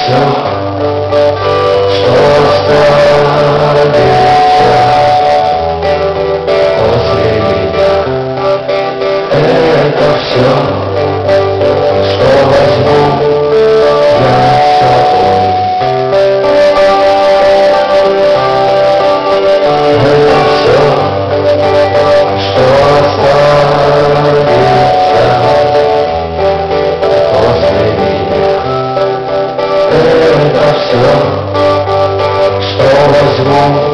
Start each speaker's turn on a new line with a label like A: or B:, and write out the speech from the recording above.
A: все, что останется после меня. Это все, что возьму я с собой. Это все, что останется после меня. Это все, что возьму